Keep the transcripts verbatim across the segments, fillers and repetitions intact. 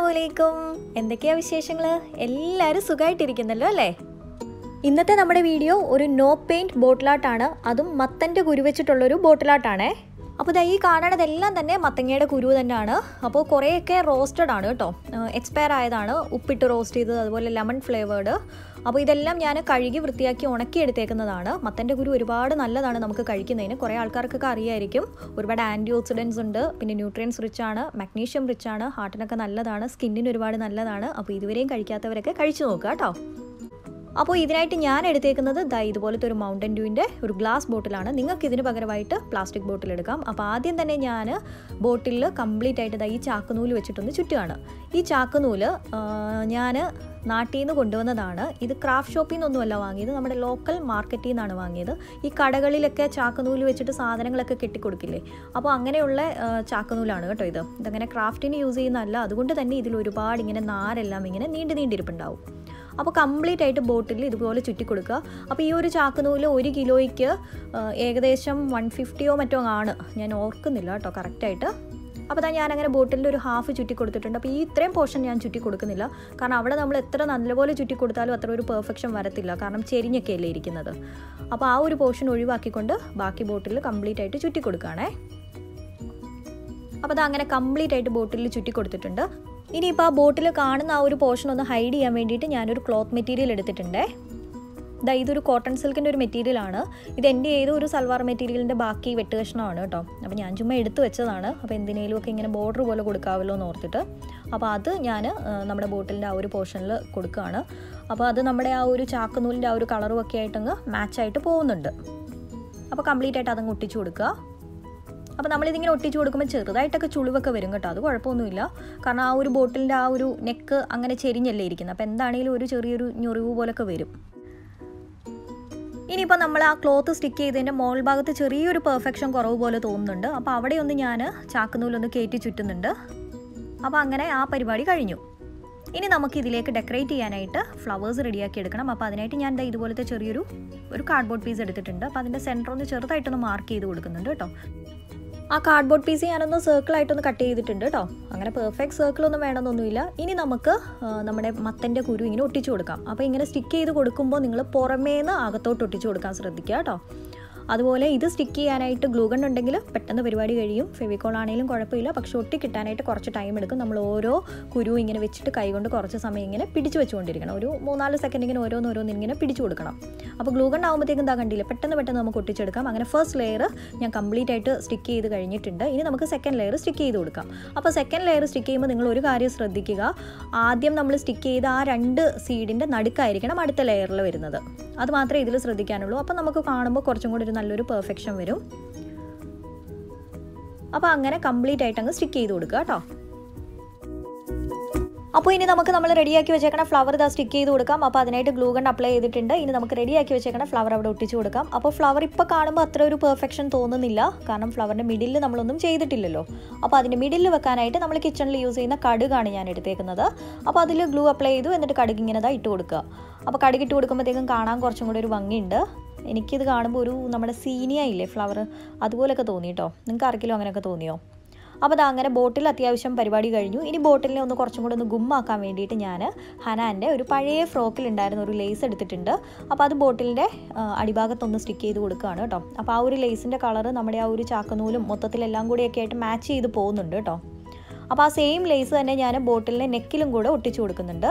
അസ്സലാമലൈക്കും. എന്തൊക്കെയാ വിശേഷങ്ങൾ? എല്ലാവരും സുഖമായിട്ടിരിക്കുന്നല്ലോ അല്ലേ? ഇന്നത്തെ നമ്മുടെ വീഡിയോ ഒരു നോ പെയിൻറ്റ് ബോട്ടിലാട്ടാണ്. അതും മത്തൻ്റെ കുരു വെച്ചിട്ടുള്ളൊരു ബോട്ടിലാട്ടാണേ. അപ്പോൾ ഇതാ ഈ കാണുന്നതെല്ലാം തന്നെ മത്തങ്ങയുടെ കുരു തന്നെയാണ്. അപ്പോൾ കുറേയൊക്കെ റോസ്റ്റഡ് ആണ് കേട്ടോ, എക്സ്പയർ ആയതാണ്, ഉപ്പിട്ട് റോസ്റ്റ് ചെയ്തത്, അതുപോലെ ലെമൺ ഫ്ലേവേർഡ്. അപ്പോൾ ഇതെല്ലാം ഞാൻ കഴുകി വൃത്തിയാക്കി ഉണക്കി എടുത്തേക്കുന്നതാണ്. മത്തൻ്റെ കുരു ഒരുപാട് നല്ലതാണ് നമുക്ക് കഴിക്കുന്നതിന്. കുറേ ആൾക്കാർക്കൊക്കെ അറിയായിരിക്കും. ഒരുപാട് ആൻറ്റി ഓക്സിഡൻസ് ഉണ്ട്, പിന്നെ ന്യൂട്രിയൻസ് റിച്ച് ആണ്, മഗ്നീഷ്യം റിച്ച് ആണ്, ഹാർട്ടിനൊക്കെ നല്ലതാണ്, സ്കിന്നിന് ഒരുപാട് നല്ലതാണ്. അപ്പോൾ ഇതുവരെയും കഴിക്കാത്തവരൊക്കെ കഴിച്ചു നോക്കുക കേട്ടോ. അപ്പോൾ ഇതിനായിട്ട് ഞാൻ എടുത്തേക്കുന്നത് ദാ ഇതുപോലത്തെ ഒരു മൗണ്ടൻ ഡ്യൂവിൻ്റെ ഒരു ഗ്ലാസ് ബോട്ടിലാണ്. നിങ്ങൾക്ക് ഇതിന് പകരമായിട്ട് പ്ലാസ്റ്റിക് ബോട്ടിൽ എടുക്കാം. അപ്പോൾ ആദ്യം തന്നെ ഞാൻ ബോട്ടിലിൽ കംപ്ലീറ്റ് ആയിട്ട് ദാ ഈ ചാക്കുനൂല് വെച്ചിട്ടൊന്ന് ചുറ്റുകയാണ്. ഈ ചാക്കുനൂല് ഞാൻ നാട്ടിൽ നിന്ന് കൊണ്ടുവന്നതാണ്. ഇത് ക്രാഫ്റ്റ് ഷോപ്പിൽ നിന്നൊന്നുമല്ല വാങ്ങിയത്, നമ്മുടെ ലോക്കൽ മാർക്കറ്റിൽ നിന്നാണ് വാങ്ങിയത്. ഈ കടകളിലൊക്കെ ചാക്കുനൂല് വെച്ചിട്ട് സാധനങ്ങളൊക്കെ കെട്ടിക്കൊടുക്കില്ലേ, അപ്പോൾ അങ്ങനെയുള്ള ചാക്കുനൂലാണ് കേട്ടോ ഇത്. ഇതങ്ങനെ ക്രാഫ്റ്റിന് യൂസ് ചെയ്യുന്നതല്ല, അതുകൊണ്ട് തന്നെ ഇതിൽ ഒരുപാട് ഇങ്ങനെ നാരെല്ലാം ഇങ്ങനെ നീണ്ടു നീണ്ടിരിപ്പുണ്ടാവും. അപ്പോൾ കംപ്ലീറ്റ് ആയിട്ട് ബോട്ടിൽ ഇതുപോലെ ചുറ്റി കൊടുക്കുക. അപ്പോൾ ഈ ഒരു ചാക്കുനൂല് ഒരു കിലോയ്ക്ക് ഏകദേശം വൺ ഫിഫ്റ്റിയോ മറ്റോ ആണ്, ഞാൻ ഓർക്കുന്നില്ല കേട്ടോ കറക്റ്റായിട്ട്. അപ്പോൾ അതാ ഞാനങ്ങനെ ബോട്ടിലിൽ ഒരു ഹാഫ് ചുറ്റി കൊടുത്തിട്ടുണ്ട്. അപ്പോൾ ഈ ഇത്രയും പോർഷൻ ഞാൻ ചുറ്റി കൊടുക്കുന്നില്ല, കാരണം അവിടെ നമ്മൾ എത്ര നല്ലപോലെ ചുറ്റി കൊടുത്താലും അത്ര ഒരു പെർഫെക്ഷൻ വരത്തില്ല, കാരണം ചെരിഞ്ഞൊക്കെ അല്ലേ ഇരിക്കുന്നത്. അപ്പോൾ ആ ഒരു പോർഷൻ ഒഴിവാക്കിക്കൊണ്ട് ബാക്കി ബോട്ടിൽ കംപ്ലീറ്റ് ആയിട്ട് ചുറ്റി കൊടുക്കുകയാണേ. അപ്പോൾ അത് അങ്ങനെ കംപ്ലീറ്റ് ആയിട്ട് ബോട്ടിലിൽ ചുറ്റി കൊടുത്തിട്ടുണ്ട്. ഇനിയിപ്പോൾ ആ ബോട്ടിൽ കാണുന്ന ആ ഒരു പോർഷൻ ഒന്ന് ഹൈഡ് ചെയ്യാൻ വേണ്ടിയിട്ട് ഞാനൊരു ക്ലോത്ത് മെറ്റീരിയൽ എടുത്തിട്ടുണ്ടേ. ഇതാ ഇതൊരു കോട്ടൺ സിൽക്കിൻ്റെ ഒരു മെറ്റീരിയലാണ്. ഇത് എൻ്റെ ഏതോ ഒരു സൽവാർ മെറ്റീരിയലിൻ്റെ ബാക്കി വെട്ട് കഷ്ണമാണ് കേട്ടോ. അപ്പോൾ ഞാൻ ചുമ്മാ എടുത്ത് വെച്ചതാണ്. അപ്പോൾ എന്തിനേലും ഒക്കെ ഇങ്ങനെ ബോർഡർ പോലെ കൊടുക്കാമല്ലോ എന്ന് ഓർത്തിട്ട് അപ്പോൾ അത് ഞാൻ നമ്മുടെ ബോട്ടിലിൻ്റെ ആ ഒരു പോർഷനിൽ കൊടുക്കുകയാണ്. അപ്പോൾ അത് നമ്മുടെ ആ ഒരു ചാക്കുനൂലിൻ്റെ ആ ഒരു കളറും ഒക്കെ ആയിട്ടങ്ങ് മാച്ചായിട്ട് പോകുന്നുണ്ട്. അപ്പോൾ കംപ്ലീറ്റ് ആയിട്ട് അതങ്ങ് ഒട്ടിച്ചു കൊടുക്കുക. അപ്പോൾ നമ്മളിതിങ്ങനെ ഒട്ടിച്ചു കൊടുക്കുമ്പോൾ ചെറുതായിട്ടൊക്കെ ചുളിവൊക്കെ വരും കേട്ടോ, അത് കുഴപ്പമൊന്നുമില്ല, കാരണം ആ ഒരു ബോട്ടിലിൻ്റെ ആ ഒരു നെക്ക് അങ്ങനെ ചെരിഞ്ഞല്ലേ ഇരിക്കുന്നത്. അപ്പോൾ എന്താണെങ്കിലും ഒരു ചെറിയൊരു ഞൊറിവ് പോലൊക്കെ വരും. ഇനിയിപ്പോൾ നമ്മൾ ആ ക്ലോത്ത് സ്റ്റിക്ക് ചെയ്തതിൻ്റെ മോൾ ഭാഗത്ത് ചെറിയൊരു പെർഫെക്ഷൻ കുറവ് പോലെ തോന്നുന്നുണ്ട്. അപ്പോൾ അവിടെയൊന്ന് ഞാൻ ചാക്കുനൂലൊന്ന് കയറ്റി ചുറ്റുന്നുണ്ട്. അപ്പോൾ അങ്ങനെ ആ പരിപാടി കഴിഞ്ഞു. ഇനി നമുക്ക് ഇതിലേക്ക് ഡെക്കറേറ്റ് ചെയ്യാനായിട്ട് ഫ്ലവേഴ്സ് റെഡിയാക്കി എടുക്കണം. അപ്പോൾ അതിനായിട്ട് ഞാൻ ഇതുപോലത്തെ ചെറിയൊരു ഒരു കാർഡ്ബോർഡ് പീസ് എടുത്തിട്ടുണ്ട്. അപ്പോൾ അതിൻ്റെ സെൻറ്റർ ഒന്ന് ചെറുതായിട്ടൊന്ന് മാർക്ക് ചെയ്ത് കൊടുക്കുന്നുണ്ട് കേട്ടോ. ആ കാർഡ്ബോർഡ് പീസ് ഞാനൊന്ന് സർക്കിളായിട്ടൊന്ന് കട്ട് ചെയ്തിട്ടുണ്ട് കേട്ടോ. അങ്ങനെ പെർഫെക്റ്റ് സർക്കിളൊന്നും വേണമെന്നൊന്നുമില്ല. ഇനി നമുക്ക് നമ്മുടെ മത്തൻ്റെ കുരു ഇങ്ങനെ ഒട്ടിച്ചു കൊടുക്കാം. അപ്പോൾ ഇങ്ങനെ സ്റ്റിക്ക് ചെയ്ത് കൊടുക്കുമ്പോൾ നിങ്ങൾ പുറമേന്ന് അകത്തോട്ട് ഒട്ടിച്ചു കൊടുക്കാൻ ശ്രദ്ധിക്കുക കേട്ടോ. അതുപോലെ ഇത് സ്റ്റിക്ക് ചെയ്യാനായിട്ട് ഗ്ലൂഗൺ ഉണ്ടെങ്കിൽ പെട്ടെന്ന് പരിപാടി കഴിയും. ഫെവിക്കോൾ ആണെങ്കിലും കുഴപ്പമില്ല, പക്ഷെ ഒട്ടി കിട്ടാനായിട്ട് കുറച്ച് ടൈം എടുക്കും. നമ്മൾ ഓരോ കുരു ഇങ്ങനെ വെച്ചിട്ട് കൈകൊണ്ട് കുറച്ച് സമയം ഇങ്ങനെ പിടിച്ചു വെച്ചുകൊണ്ടിരിക്കണം. ഒരു മൂന്നാല് സെക്കൻഡ് ഇങ്ങനെ ഓരോന്ന് ഓരോന്ന് ഇങ്ങനെ പിടിച്ചു കൊടുക്കണം. അപ്പോൾ ഗ്ലൂഗൺ ആകുമ്പോഴത്തേക്കും എന്താ കണ്ടില്ല, പെട്ടെന്ന് പെട്ടെന്ന് നമുക്ക് ഒട്ടിച്ചെടുക്കാം. അങ്ങനെ ഫസ്റ്റ് ലെയർ ഞാൻ കംപ്ലീറ്റ് ആയിട്ട് സ്റ്റിക്ക് ചെയ്ത് കഴിഞ്ഞിട്ടുണ്ട്. ഇനി നമുക്ക് സെക്കൻഡ് ലെയർ സ്റ്റിക്ക് ചെയ്ത് കൊടുക്കാം. അപ്പോൾ സെക്കൻഡ് ലെയർ സ്റ്റിക്ക് ചെയ്യുമ്പോൾ നിങ്ങൾ ഒരു കാര്യം ശ്രദ്ധിക്കുക, ആദ്യം നമ്മൾ സ്റ്റിക്ക് ചെയ്ത ആ രണ്ട് സീഡിൻ്റെ നടുക്കായിരിക്കണം അടുത്ത ലെയറിൽ വരുന്നത്. അത് മാത്രമേ ഇതിൽ ശ്രദ്ധിക്കാനുള്ളൂ. അപ്പോൾ നമുക്ക് കാണുമ്പോൾ കുറച്ചും കൂടി ഒരു നല്ലൊരു പെർഫെക്ഷൻ വരും. അപ്പോൾ അങ്ങനെ കംപ്ലീറ്റ് ആയിട്ട് അങ്ങ് സ്റ്റിക്ക് ചെയ്ത് കൊടുക്കുക കേട്ടോ. അപ്പോൾ ഇനി നമുക്ക് നമ്മൾ റെഡിയാക്കി വെച്ചേക്കണ ഫ്ലവർ ഇതാ സ്റ്റിക്ക് ചെയ്ത് കൊടുക്കാം. അപ്പോൾ അതിനായിട്ട് ഗ്ലൂഗൺ അപ്ലൈ ചെയ്തിട്ടുണ്ട്. ഇനി നമുക്ക് റെഡിയാക്കി വെച്ചേക്കണ ഫ്ലവർ അവിടെ ഒട്ടിച്ചു കൊടുക്കാം. അപ്പോൾ ഫ്ലവർ ഇപ്പോൾ കാണുമ്പോൾ അത്ര ഒരു പെർഫെക്ഷൻ തോന്നുന്നില്ല, കാരണം ഫ്ലവറിൻ്റെ മിഡിലിൽ നമ്മളൊന്നും ചെയ്തിട്ടില്ലല്ലോ. അപ്പോൾ അതിൻ്റെ മിഡിലിൽ വെക്കാനായിട്ട് നമ്മൾ കിച്ചണിൽ യൂസ് ചെയ്യുന്ന കടുകാണ് ഞാൻ എടുത്തേക്കുന്നത്. അപ്പോൾ അതിൽ ഗ്ലൂ അപ്ലൈ ചെയ്തു, എന്നിട്ട് കടുക് ഇങ്ങനെ ഇതാ ഇട്ട് കൊടുക്കുക. അപ്പോൾ കടുക് ഇട്ട് കൊടുക്കുമ്പോഴത്തേക്കും കാണാൻ കുറച്ചും കൂടി ഒരു ഭംഗിയുണ്ട്. എനിക്കിത് കാണുമ്പോൾ ഒരു നമ്മുടെ സീനിയ ഇല്ലേ ഫ്ലവർ, അതുപോലെയൊക്കെ തോന്നി കേട്ടോ. നിങ്ങൾക്ക് ആർക്കെങ്കിലും അങ്ങനെയൊക്കെ തോന്നിയോ? അപ്പോൾ അത് അങ്ങനെ ബോട്ടിൽ അത്യാവശ്യം പരിപാടി കഴിഞ്ഞു. ഇനി ബോട്ടിലിനെ ഒന്ന് കുറച്ചും കൂടി ഒന്ന് ഗുമ്മാക്കാൻ വേണ്ടിയിട്ട് ഞാൻ ഹനാൻ്റെ ഒരു പഴയ ഫ്രോക്കിലുണ്ടായിരുന്ന ഒരു ലേസ് എടുത്തിട്ടുണ്ട്. അപ്പോൾ അത് ബോട്ടിലിൻ്റെ അടിഭാഗത്തൊന്ന് സ്റ്റിക്ക് ചെയ്ത് കൊടുക്കുകയാണ് കേട്ടോ. അപ്പോൾ ആ ഒരു ലേസിൻ്റെ കളറ് നമ്മുടെ ആ ഒരു ചാക്കുനൂലും മൊത്തത്തിലെല്ലാം കൂടിയൊക്കെ ആയിട്ട് മാച്ച് ചെയ്ത് പോകുന്നുണ്ട് കേട്ടോ. അപ്പോൾ ആ സെയിം ലേസ് തന്നെ ഞാൻ ബോട്ടിലിൻ്റെ നെക്കിലും കൂടെ ഒട്ടിച്ചു കൊടുക്കുന്നുണ്ട്.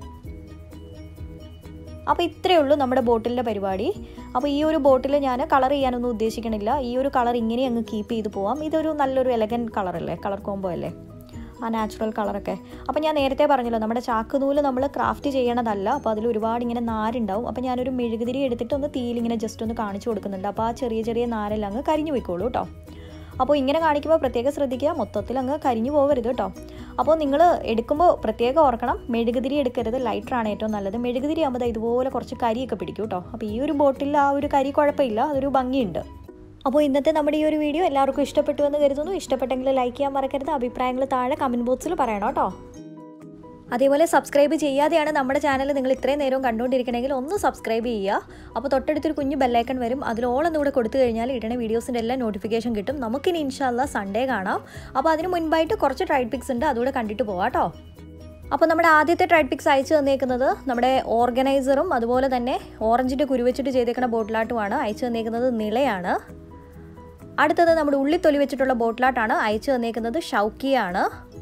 അപ്പോൾ ഇത്രയേ ഉള്ളൂ നമ്മുടെ ബോട്ടിലിൻ്റെ പരിപാടി. അപ്പോൾ ഈ ഒരു ബോട്ടിൽ ഞാൻ കളർ ചെയ്യാനൊന്നും ഉദ്ദേശിക്കണില്ല. ഈ ഒരു കളർ ഇങ്ങനെ അങ്ങ് കീപ്പ് ചെയ്ത് പോവാം. ഇതൊരു നല്ലൊരു എലഗൻറ്റ് കളറല്ലേ, കളർ കോംബോ അല്ലേ, ആ നാച്ചുറൽ കളറൊക്കെ. അപ്പോൾ ഞാൻ നേരത്തെ പറഞ്ഞല്ലോ, നമ്മുടെ ചാക്കുനൂല് നമ്മൾ ക്രാഫ്റ്റ് ചെയ്യണതല്ല. അപ്പോൾ അതിൽ ഒരുപാട് ഇങ്ങനെ നാരുണ്ടാവും. അപ്പോൾ ഞാനൊരു മെഴുകുതിരി എടുത്തിട്ട് ഒന്ന് തീയിലിങ്ങനെ ജസ്റ്റ് ഒന്ന് കാണിച്ചു കൊടുക്കുന്നുണ്ട്. അപ്പോൾ ആ ചെറിയ ചെറിയ നാരെല്ലാം അങ്ങ് കരിഞ്ഞു പോയിക്കോളൂ കേട്ടോ. അപ്പോൾ ഇങ്ങനെ കാണിക്കുമ്പോൾ പ്രത്യേകം ശ്രദ്ധിക്കുക, മൊത്തത്തിൽ അങ്ങ് കരിഞ്ഞു പോകരുത് കേട്ടോ. അപ്പോൾ നിങ്ങൾ എടുക്കുമ്പോൾ പ്രത്യേകം ഓർക്കണം, മെഴുകുതിരി എടുക്കരുത്, ലൈറ്ററാണ് ഏറ്റവും നല്ലത്. മെഴുകുതിരി ആകുമ്പോൾ ഇതുപോലെ കുറച്ച് കരിയൊക്കെ പിടിക്കും കേട്ടോ. അപ്പോൾ ഈ ഒരു ബോട്ടിൽ ആ ഒരു കരി കുഴപ്പമില്ല, അതൊരു ഭംഗിയുണ്ട്. അപ്പോൾ ഇന്നത്തെ നമ്മുടെ ഈ ഒരു വീഡിയോ എല്ലാവർക്കും ഇഷ്ടപ്പെട്ടു എന്ന് കരുതുന്നു. ഇഷ്ടപ്പെട്ടെങ്കിൽ ലൈക്ക് ചെയ്യാൻ മറക്കരുത്. അഭിപ്രായങ്ങൾ താഴെ കമൻറ്റ് ബോക്സിൽ പറയണം കേട്ടോ. അതേപോലെ സബ്സ്ക്രൈബ് ചെയ്യാതെയാണ് നമ്മുടെ ചാനൽ നിങ്ങൾ ഇത്രയും നേരം കണ്ടുകൊണ്ടിരിക്കണമെങ്കിൽ ഒന്ന് സബ്സ്ക്രൈബ് ചെയ്യുക. അപ്പോൾ തൊട്ടടുത്തൊരു കുഞ്ഞു ബെല്ലൈക്കൺ വരും, അതിൽ ഓൾ എന്നിവിടെ കൊടുത്തു കഴിഞ്ഞാൽ ഇടണ വീഡിയോസിൻ്റെ എല്ലാം നോട്ടിഫിക്കേഷൻ കിട്ടും. നമുക്കിനി ഇൻഷാ അല്ലാഹ് സൺഡേ കാണാം. അപ്പോൾ അതിന് മുൻപായിട്ട് കുറച്ച് ട്രൈഡ് പിക്സ് ഉണ്ട്, അതുകൂടെ കണ്ടിട്ട് പോവാം കേട്ടോ. അപ്പോൾ നമ്മുടെ ആദ്യത്തെ ട്രൈഡ് പിക്സ് അയച്ചു തന്നേക്കുന്നത് നമ്മുടെ ഓർഗനൈസറും അതുപോലെ തന്നെ ഓറഞ്ചിൻ്റെ കുരുവെച്ചിട്ട് ചെയ്തേക്കുന്ന ബോട്ടിലാട്ടുമാണ്. അയച്ചു തന്നേക്കുന്നത് നിളയാണ്. അടുത്തത് നമ്മുടെ ഉള്ളിത്തൊലി വെച്ചിട്ടുള്ള ബോട്ടിലാട്ടാണ്. അയച്ചു തന്നേക്കുന്നത് ഷൗക്കിയാണ്.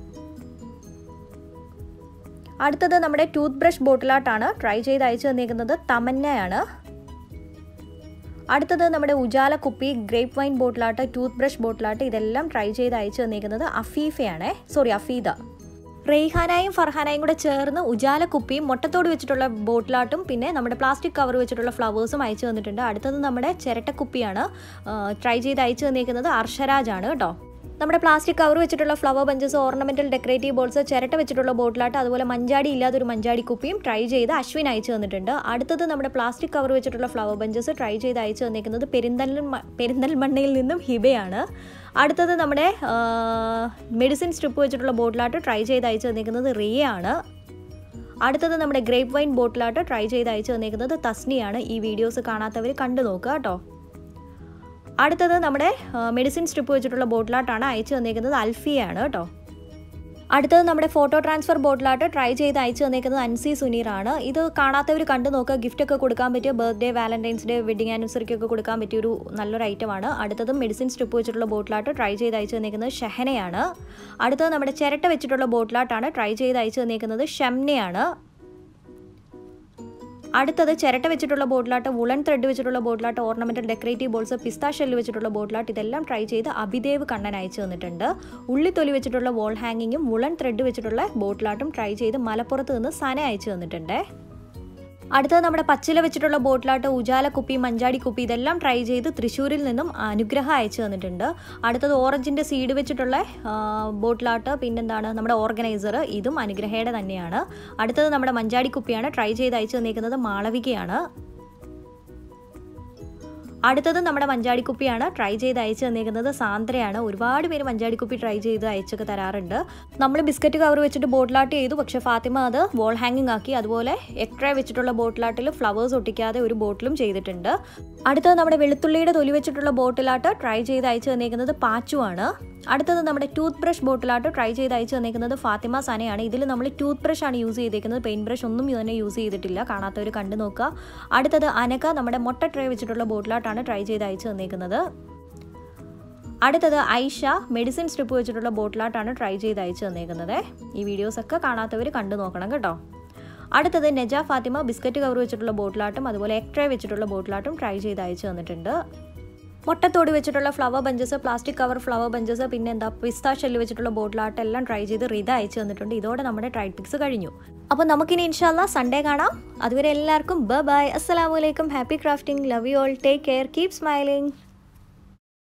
അടുത്തത് നമ്മുടെ ടൂത്ത് ബ്രഷ് ബോട്ടിലാട്ടാണ്. ട്രൈ ചെയ്ത് അയച്ചു തന്നേക്കുന്നത് തമന്നയാണ്. അടുത്തത് നമ്മുടെ ഉജാല കുപ്പി grape wine bottle art, toothbrush bottle art ഇതെല്ലാം ട്രൈ ചെയ്ത് അയച്ചു തന്നേക്കുന്നത് അഫീഫയാണ്. സോറി അഫീദ. റെയ്ഹാനായും ഫർഹാനായും കൂടെ ചേർന്ന് ഉജാല കുപ്പിയും മുട്ടത്തോട് വെച്ചിട്ടുള്ള ബോട്ടിലാട്ടും പിന്നെ നമ്മുടെ പ്ലാസ്റ്റിക് കവർ വെച്ചിട്ടുള്ള ഫ്ലവേഴ്സും അയച്ചു തന്നിട്ടുണ്ട്. അടുത്തത് നമ്മുടെ ചിരട്ടക്കുപ്പിയാണ്. ട്രൈ ചെയ്ത് അയച്ചു തന്നേക്കുന്നത് അർഷരാജാണ് കേട്ടോ. നമ്മുടെ പ്ലാസ്റ്റിക് കവർ വെച്ചിട്ടുള്ള flower bunches, ornamental decorative balls, ചിരട്ട വെച്ചിട്ടുള്ള ബോട്ടിലാട്ട്, അതുപോലെ മഞ്ചാടി ഇല്ലാത്തൊരു മഞ്ചാടി കുപ്പിയും ട്രൈ ചെയ്ത് അശ്വിൻ അയച്ചു തന്നിട്ടുണ്ട്. അടുത്തത് നമ്മുടെ പ്ലാസ്റ്റിക് കവർ വെച്ചിട്ടുള്ള ഫ്ലവർ ബഞ്ചസ് ട്രൈ ചെയ്ത് അയച്ചു തന്നിരിക്കുന്നത് പെരിന്തൽ പെരിന്തൽമണ്ണയിൽ നിന്നും ഹിബയാണ്. അടുത്തത് നമ്മുടെ മെഡിസിൻ സ്ട്രിപ്പ് വെച്ചിട്ടുള്ള ബോട്ടിലാട്ട് ട്രൈ ചെയ്ത് അയച്ചു തന്നിരിക്കുന്നത് റിയയാണ്. അടുത്തത് നമ്മുടെ ഗ്രേപ്പ് വൈൻ ബോട്ടിലാട്ട് ട്രൈ ചെയ്ത് അയച്ചു തന്നിരിക്കുന്നത് തസ്നിയാണ്. ഈ വീഡിയോസ് കാണാത്തവർ കണ്ടു നോക്കുക കേട്ടോ. അടുത്തത് നമ്മുടെ മെഡിസിൻ സ്ട്രിപ്പ് വെച്ചിട്ടുള്ള ബോട്ടിലാട്ടാണ്. അയച്ചു തന്നിരിക്കുന്നത് അൽഫിയാണ് കേട്ടോ. അടുത്തത് നമ്മുടെ ഫോട്ടോ ട്രാൻസ്ഫർ ബോട്ടിലാട്ട് ട്രൈ ചെയ്ത് അയച്ചു തന്നിരിക്കുന്നത് അൻസി സുനീറാണ്. ഇത് കാണാത്തവർ കണ്ടു നോക്കുക. ഗിഫ്റ്റൊക്കെ കൊടുക്കാൻ പറ്റിയ ബർത്ത്ഡേ, വാലന്റൈൻസ് ഡേ, വെഡിങ് ആനിവേഴ്സറിക്കൊക്കെ കൊടുക്കാൻ പറ്റിയൊരു നല്ലൊരു ഐറ്റമാണ്. അടുത്തത് മെഡിസിൻ സ്ട്രിപ്പ് വെച്ചിട്ടുള്ള ബോട്ടിലാട്ട് ട്രൈ ചെയ്ത് അയച്ചു തന്നിരിക്കുന്നത് ഷഹനയാണ്. അടുത്തത് നമ്മുടെ ചിരട്ട വെച്ചിട്ടുള്ള ബോട്ടിലാട്ടാണ്. ട്രൈ ചെയ്ത് അയച്ചു തന്നിരിക്കുന്നത് ഷംനയാണ്. അടുത്തത് ചിരട്ട വെച്ചിട്ടുള്ള ബോട്ടിലാട്ട്, വുളൻ ത്രെഡ് വെച്ചിട്ടുള്ള bottle art, ornamental decorative balls, pista shell വെച്ചിട്ടുള്ള ബോട്ടിലാട്ട് ഇതെല്ലാം ട്രൈ ചെയ്ത് അഭിദേവ് കണ്ണൻ അയച്ചു തന്നിട്ടുണ്ട്. ഉള്ളിത്തൊലി വെച്ചിട്ടുള്ള വോൾ ഹാങ്ങിങ്ങും വുളൻ ത്രെഡ് വെച്ചിട്ടുള്ള ബോട്ടിലാട്ടും ട്രൈ ചെയ്ത് മലപ്പുറത്ത് നിന്ന് സന അയച്ചു തന്നിട്ടുണ്ട്. അടുത്തത് നമ്മുടെ പച്ചില വെച്ചിട്ടുള്ള ബോട്ടിലാട്ട്, ഉജാല കുപ്പി, മഞ്ചാടി കുപ്പി ഇതെല്ലാം ട്രൈ ചെയ്ത് തൃശ്ശൂരിൽ നിന്നും അനുഗ്രഹം അയച്ചു തന്നിട്ടുണ്ട്. അടുത്തത് ഓറഞ്ചിൻ്റെ സീഡ് വെച്ചിട്ടുള്ള ബോട്ടിലാട്ട്, പിന്നെന്താണ് നമ്മുടെ ഓർഗനൈസർ, ഇതും അനുഗ്രഹയുടെ തന്നെയാണ്. അടുത്തത് നമ്മുടെ മഞ്ചാടി കുപ്പിയാണ്. ട്രൈ ചെയ്ത് അയച്ചു തന്നിരിക്കുന്നത് മാളവികയാണ്. അടുത്തത് നമ്മുടെ മഞ്ചാടിക്കുപ്പിയാണ്. ട്രൈ ചെയ്ത് അയച്ചു തന്നിരിക്കുന്നത് സാന്ദ്രയാണ്. ഒരുപാട് പേര് മഞ്ചാടിക്കുപ്പി ട്രൈ ചെയ്ത് അയച്ചൊക്കെ തരാറുണ്ട്. നമ്മൾ ബിസ്ക്കറ്റ് കവർ വെച്ചിട്ട് ബോട്ടിലാട്ട് ചെയ്തു, പക്ഷേ ഫാത്തിമ അത് വോൾ ഹാങ്ങിങ് ആക്കി. അതുപോലെ എക്ട്രേ വെച്ചിട്ടുള്ള ബോട്ടിലാട്ടിൽ ഫ്ലവേഴ്സ് ഒട്ടിക്കാതെ ഒരു ബോട്ടിലും ചെയ്തിട്ടുണ്ട്. അടുത്തത് നമ്മുടെ വെളുത്തുള്ളിയുടെ തൊലി വെച്ചിട്ടുള്ള ബോട്ടിലാട്ട് ട്രൈ ചെയ്ത് അയച്ചു തന്നിരിക്കുന്നത് പാച്ചുവാണ്. അടുത്തത് നമ്മുടെ ടൂത്ത് ബ്രഷ് ബോട്ടിലാട്ട് ട്രൈ ചെയ്ത് അയച്ചു തന്നിരിക്കുന്നത് ഫാത്തിമ സനയാണ്. ഇതിൽ നമ്മൾ ടൂത്ത് ബ്രഷ് ആണ് യൂസ് ചെയ്തിരിക്കുന്നത്, പെയിൻറ്റ് ബ്രഷ് ഒന്നും തന്നെ യൂസ് ചെയ്തിട്ടില്ല. കാണാത്തവർ കണ്ടു നോക്കുക. അടുത്തത് അനക നമ്മുടെ മുട്ട ട്രേ വെച്ചിട്ടുള്ള ബോട്ടിലാട്ടാണ് ട്രൈ ചെയ്ത് അയച്ചു തന്നിരിക്കുന്നത്. അടുത്തത് ഐഷ മെഡിസിൻ സ്ട്രിപ്പ് വെച്ചിട്ടുള്ള ബോട്ടിലാട്ടാണ് ട്രൈ ചെയ്ത് അയച്ചു തന്നിരിക്കുന്നത്. ഈ വീഡിയോസൊക്കെ കാണാത്തവർ കണ്ടു നോക്കണം കേട്ടോ. അടുത്തത് നെജ ഫാത്തിമ ബിസ്ക്കറ്റ് കവർ വെച്ചിട്ടുള്ള ബോട്ടിലാട്ടും അതുപോലെ എഗ് ട്രേ വെച്ചിട്ടുള്ള ബോട്ടിലാട്ടും ട്രൈ ചെയ്ത് അയച്ചു തന്നിട്ടുണ്ട്. മുട്ടത്തോട് വെച്ചിട്ടുള്ള flower bunches, plastic cover flower bunches, പിന്നെ എന്താ പിസ്താ ഷെല്ല് വെച്ചിട്ടുള്ള ബോട്ടിലാട്ട് എല്ലാം ട്രൈ ചെയ്ത് റിത അയച്ചു തന്നിട്ടുണ്ട്. ഇതോടെ നമ്മുടെ ട്രൈഡ് പിക്സ് കഴിഞ്ഞു. അപ്പോൾ നമുക്കിനി ഇൻഷാല്ലാ സൺഡേ കാണാം. അതുവരെ എല്ലാവർക്കും ബൈ ബൈ, അസ്സലാമു അലൈക്കും, happy crafting, love you all, take care, keep smiling.